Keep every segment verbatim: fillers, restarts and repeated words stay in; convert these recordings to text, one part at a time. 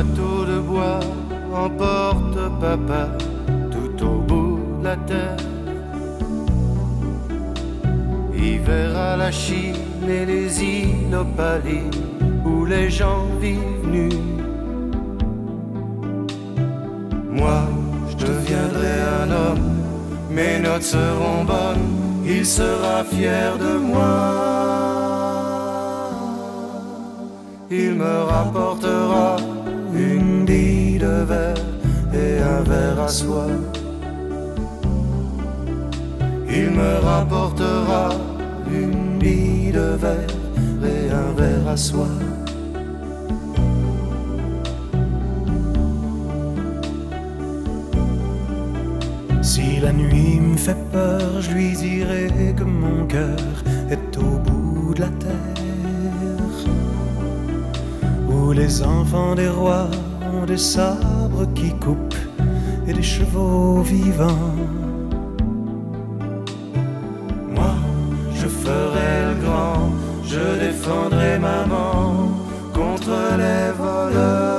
bateau de bois emporte papa tout au bout de la terre. Hiver à la Chine et les îles Opaline où les gens vivent nus. Moi, je deviendrai un homme, mes notes seront bonnes, il sera fier de moi. Il me rapportera une bille de verre et un verre à soie. Il me rapportera une bille de verre et un verre à soie. Si la nuit me fait peur, je lui dirai que mon cœur est au bout de la terre, où les enfants des rois ont des sabres qui coupent et des chevaux vivants. Moi, je ferai le grand, je défendrai maman contre les voleurs.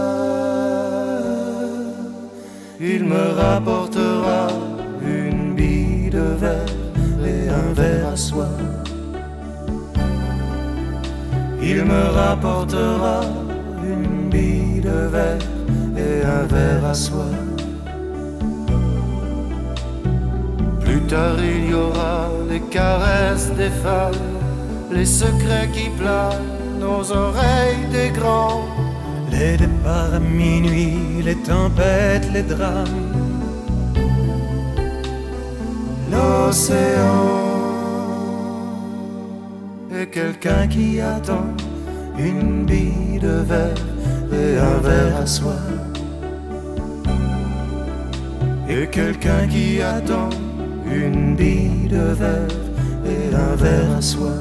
Il me rapportera une bille de verre et un verre à soie. Il me rapportera une bille de verre et un verre à soie. Plus tard il y aura les caresses des femmes, les secrets qui planent aux oreilles des grands, les départs à minuit, les tempêtes, les drames, l'océan et quelqu'un qui attend une bille de verre et un verre à soie. Et quelqu'un qui attend une bille de verre et un verre à soie.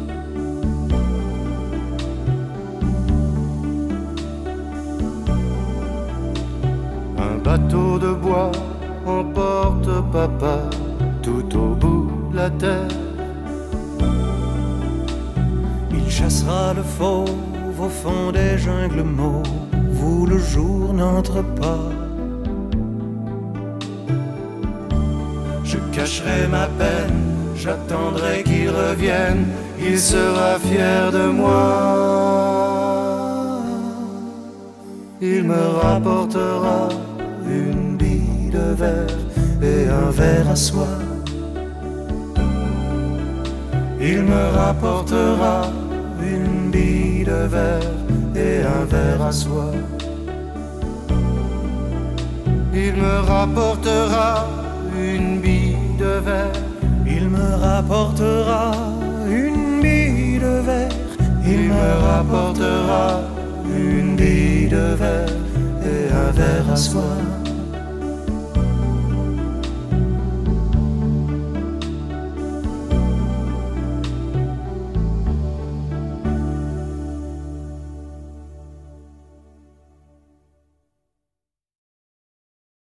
Un bateau de bois emporte papa tout au bout de la terre. Il chassera le fauve au fond des jungles mauves où le jour n'entre pas. Je cacherai ma peine, j'attendrai qu'il revienne, il sera fier de moi. Il me rapportera une bille de verre et un verre à soie. Il me rapportera une bille de verre et un verre à soie. Il me rapportera une bille de verre. Il me rapportera une bille de verre. Il me rapportera une bille de verre et un verre à soie.